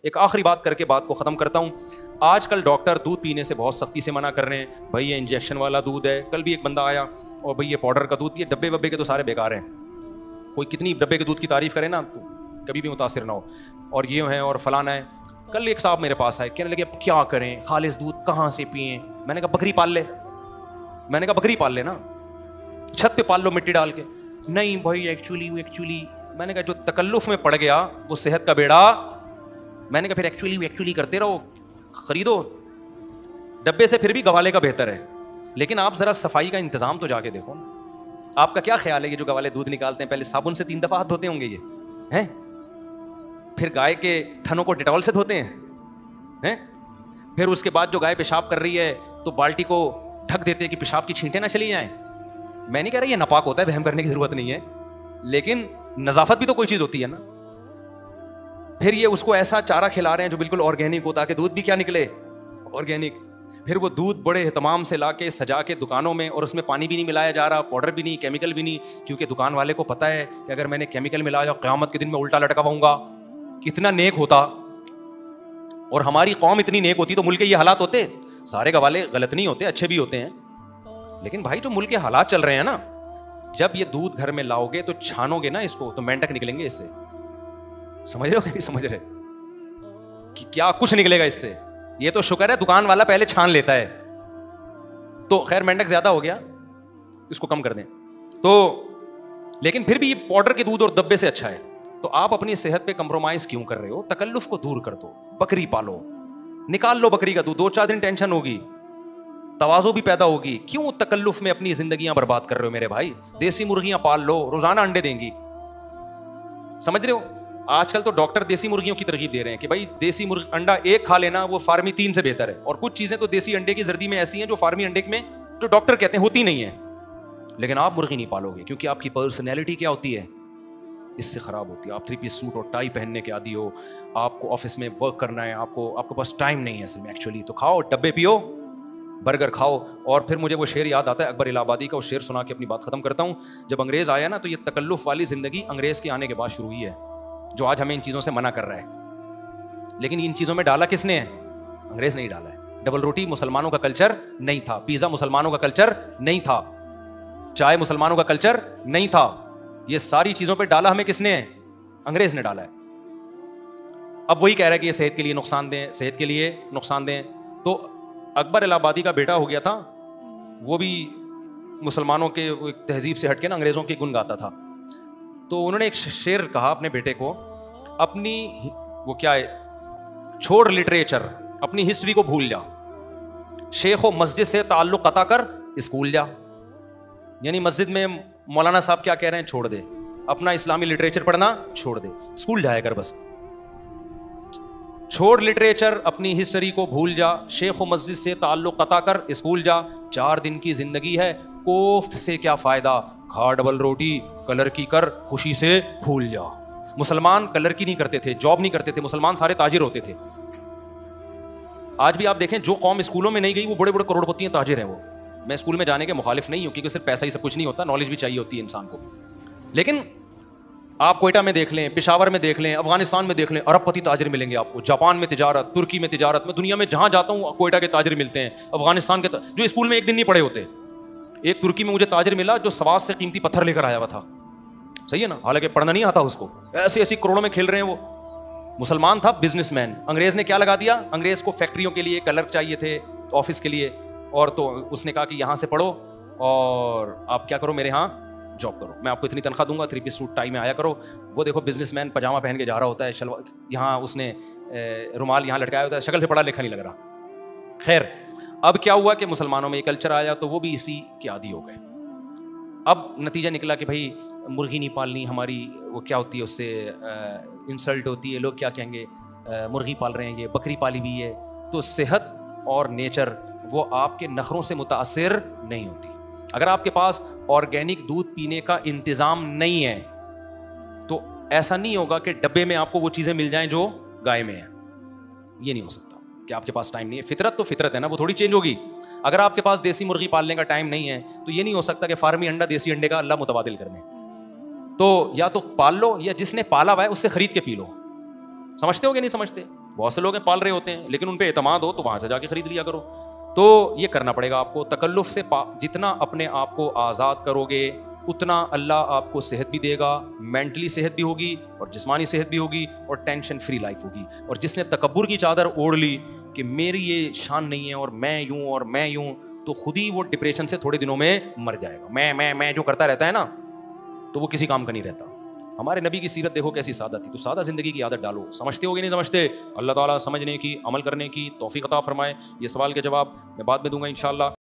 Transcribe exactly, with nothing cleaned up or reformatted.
ایک آخری بات کر کے بات کو ختم کرتا ہوں. آج کل ڈاکٹر دودھ پینے سے بہت سختی سے منع کر رہے ہیں. بھائی یہ انجیکشن والا دودھ ہے. کل بھی ایک بندہ آیا اور بھائی یہ پاؤڈر کا دودھ, یہ ڈبے وبے کے تو سارے بیکار ہیں. کوئی کتنی ڈبے کے دودھ کی تعریف کرے نا تو کبھی بھی متاثر نہ ہو, اور یہ ہیں اور فلانا ہے. کل ایک صاحب میرے پاس آئے, کہنے لگے اب کیا کریں, خالص دودھ کہاں سے پئیں. میں نے کہا بکری پال لے. میں نے کہا بکری پال لے نا, چھت پہ پال لو مٹی ڈال کے. نہیں بھائی ایکچولی ایکچولی میں نے کہا جو تکلف میں پڑ گیا وہ صحت کا بیڑا. میں نے کہا پھر ایکچولی ایکچولی کرتے رہو, خریدو ڈبے سے, پھر بھی گوالے کا بہتر ہے. لیکن آپ ذرا صفائی کا انتظام تو جا کے دیکھو. آپ کا کیا خیال ہے یہ جو گوالے دودھ نکالتے ہیں پہلے صابن سے تین دفعہ ہاتھ دھوتے ہوں گے یہ ہیں, پھر گائے کے تھنوں کو ڈیٹول سے دھوتے ہیں, پھر اس کے بعد جو گائے پیشاب کر رہی ہے تو بالٹی کو ڈھک دیتے ہیں کہ پیشاب کی چھینٹیں نہ چلی جائیں. میں نہیں کہہ رہا یہ ناپاک ہوتا ہے, وہم کرنے کی ضرورت نہیں ہے, لیکن نظافت بھی تو کوئی چیز ہوتی ہے نا. پھر یہ اس کو ایسا چارہ کھلا رہے ہیں جو بالکل آرگینک ہوتا ہے کہ دودھ بھی کیا نکلے آرگینک. پھر وہ دودھ بڑے اہتمام سے لا کے سجا کے دکانوں میں, اور اس میں پانی بھی نہیں ملایا جا رہا, پاؤڈر بھی نہیں, کیمیکل بھی نہیں, کیونکہ دکان والے کو پتا ہے کہ اگر میں نے کیمیکل ملایا قیامت کے دن میں الٹا لٹکاؤں گا. کتنا نیک ہوتا, اور ہماری قوم اتنی نیک ہوتی تو ملک کے یہ حالات ہوتے. سارے گوالے غلط نہیں ہوتے, اچھے بھی ہوتے ہیں, لیکن بھائی جو ملک کے حالات چل رہے ہیں نا, جب یہ دودھ گھر میں لاؤ گے تو چھانو گے نا اس کو تو مینڈک نکلیں گے اس سے. سمجھ رہے ہو کہ نہیں سمجھ رہے کہ کیا کچھ نکلے گا اس سے. یہ تو شکر ہے دکان والا پہلے چھان لیتا ہے, تو خیر مینڈک زیادہ ہو گیا, اس کو کم کر دیں تو. لیکن پھر بھی یہ پاؤڈر کے دودھ اور دبے سے اچھا ہے. تو آپ اپنی صحت پہ کمپرومائز کیوں کر رہے ہو؟ تکلف کو دور کر دو, بکری پالو, نکال لو بکری کا دودھ, دو چار دن ٹینشن ہوگی, تواضع بھی پیدا ہوگی. کیوں تکلف میں اپنی زندگیاں برباد کر رہے ہو میرے بھائی؟ دیسی مرغیاں پال لو, روزانہ انڈے دیں گی. سمجھ رہے ہو آج کل تو ڈاکٹر دیسی مرغیوں کی ترغیب دے رہے ہیں کہ بھائی دیسی مرغ انڈا ایک کھا لینا وہ فارمی تین سے بہتر ہے. اور کچھ چیزیں تو دیسی انڈے کی زردی میں ایسی ہیں جو فارمی انڈے میں جو ڈاکٹر کہتے ہیں ہوتی نہیں ہے. لیکن آپ مرغی نہیں پالو گے کیونکہ آپ کی پرسنالٹی کیا ہوتی ہے, اس سے خراب ہوتی ہے. آپ تھری پیس سوٹ اور ٹائی پہننے کے عادی ہو, آپ کو آفس میں ورک کرنا ہے, آپ کو آپ کے پاس ٹائم نہیں ہے اصل میں ایکچولی. تو کھاؤ ڈبے پیو, برگر کھاؤ. اور پھر مجھے وہ شعر یاد آتا ہے اکبر الہ آبادی کا, وہ شعر سنا کے اپنی بات ختم کرتا ہوں. جب انگریز آیا نا تو یہ تکلف والی زندگی انگریز کے آنے کے بعد شروع ہوئی ہے, جو آج ہمیں ان چیزوں سے منع کر رہا ہے. لیکن ان چیزوں میں ڈالا کس نے ہے؟ انگریز نہیں ڈالا ہے. ڈبل روٹی مسلمانوں کا کلچر نہیں تھا, پیزا مسلمانوں کا کلچر نہیں تھا, چائے مسلمانوں کا کلچر نہیں تھا. یہ ساری چیزوں پہ ڈالا ہمیں کس نے ہے؟ انگریز نے ڈالا ہے. اب وہی کہہ رہا ہے کہ یہ صحت کے لیے نقصان دہ, صحت کے لیے نقصان دہ. تو اکبر الہ آبادی کا بیٹا ہو گیا تھا, وہ بھی مسلمانوں کے تہذیب سے ہٹ کے نا انگریزوں کی گن گاتا تھا. تو انہوں نے ایک شعر کہا اپنے بیٹے کو, اپنی وہ کیا ہے, چھوڑ لٹریچر, اپنی ہسٹری کو بھول جا, شیخ و مسجد سے تعلق قطع کر, اسکول جا. یعنی مسجد میں مولانا صاحب کیا کہہ رہے ہیں چھوڑ دے, اپنا اسلامی لٹریچر پڑھنا چھوڑ دے, اسکول جایا کر بس. چھوڑ لٹریچر, اپنی ہسٹری کو بھول جا, شیخ و مسجد سے تعلق قطع کر, اسکول جا. چار دن کی زندگی ہے, کوفت سے کیا فائدہ, کھا ڈبل روٹی, کلر کی کر, خوشی سے پھول جا. مسلمان کلر کی نہیں کرتے تھے, جاب نہیں کرتے تھے, مسلمان سارے تاجر ہوتے تھے. آج بھی آپ دیکھیں جو قوم اسکولوں میں نہیں گئی وہ بڑے بڑے کروڑ پتی ہیں, تاجر ہیں وہ. میں اسکول میں جانے کے مخالف نہیں ہوں کیونکہ صرف پیسہ ہی سب کچھ نہیں ہوتا, نالج بھی چاہیے ہوتی ہے انسان کو. لیکن آپ کوئٹہ میں دیکھ لیں, پشاور میں دیکھ لیں, افغانستان میں دیکھ لیں, ارب پتی تاجر ملیں گے آپ کو. جاپان میں تجارت, ترکی میں تجارت, میں دنیا میں جہاں جاتا ہوں کوئٹہ کے تاجر ملتے ہیں, افغانستان کے جو اسکول میں ایک دن نہیں پڑھے ہوتے. ایک ترکی میں مجھے تاجر ملا جو سواز سے قیمتی پتھر لے کر آیا ہوا تھا, صحیح ہے نا, حالانکہ پڑھنا نہیں آتا اس کو, ایسی ایسی کروڑوں میں کھیل رہے ہیں وہ. مسلمان تھا, بزنس مین. انگریز نے کیا لگا دیا, انگریز کو فیکٹریوں کے لیے کلرک چاہیے تھے, آفس کے لیے, اور تو اس نے کہا کہ یہاں سے پڑھو اور آپ کیا کرو, میرے ہاں جاب کرو, میں آپ کو اتنی تنخواہ دوں گا, تھری پیس سوٹ ٹائی میں آیا کرو. وہ دیکھو بزنس مین پاجامہ پہن کے جا رہا ہوتا ہے, شلوار یہاں اس نے رومال یہاں لٹکایا ہوتا ہے, شکل سے پڑھا لکھا نہیں لگ رہا. خیر اب کیا ہوا کہ مسلمانوں میں یہ کلچر آیا تو وہ بھی اسی کے عادی ہو گئے. اب نتیجہ نکلا کہ بھائی مرغی نہیں پالنی, ہماری وہ کیا ہوتی ہے, اس سے انسلٹ ہوتی ہے, لوگ کیا کہیں گے, مرغی پال رہے ہیں, یہ بکری پالی ہوئی ہے. تو صحت اور نیچر وہ آپ کے نخروں سے متاثر نہیں ہوتی. اگر آپ کے پاس آرگینک دودھ پینے کا انتظام نہیں ہے تو ایسا نہیں ہوگا کہ ڈبے میں آپ کو وہ چیزیں مل جائیں جو گائے میں ہیں. یہ نہیں ہو سکتا کہ آپ کے پاس ٹائم نہیں ہے. فطرت تو فطرت ہے نا, وہ تھوڑی چینج ہوگی. اگر آپ کے پاس دیسی مرغی پالنے کا ٹائم نہیں ہے تو یہ نہیں ہو سکتا کہ فارمی انڈا دیسی انڈے کا اللہ متبادل کر دیں. تو یا تو پال لو, یا جس نے پالا ہوا ہے اس سے خرید کے پی لو. سمجھتے ہو کہ نہیں سمجھتے؟ بہت سے لوگ ہیں پال رہے ہوتے ہیں لیکن ان پہ اعتماد ہو تو وہاں سے جا کے خرید لیا کرو. تو یہ کرنا پڑے گا آپ کو. تکلف سے جتنا اپنے آپ کو آزاد کرو گے اتنا اللہ آپ کو صحت بھی دے گا, مینٹلی صحت بھی ہوگی اور جسمانی صحت بھی ہوگی اور ٹینشن فری لائف ہوگی. اور جس نے تکبر کی چادر اوڑھ لی کہ میری یہ شان نہیں ہے اور میں یوں اور میں یوں, تو خود ہی وہ ڈپریشن سے تھوڑے دنوں میں مر جائے گا. میں میں میں جو کرتا رہتا ہے نا تو وہ کسی کام کا نہیں رہتا. ہمارے نبی کی سیرت دیکھو کیسی سادہ تھی. تو سادہ زندگی کی عادت ڈالو. سمجھتے ہو گے نہیں سمجھتے, اللہ تعالیٰ سمجھنے کی عمل کرنے کی توفیق عطا فرمائے. یہ سوال کے جواب میں بعد میں دوں گا انشاءاللہ.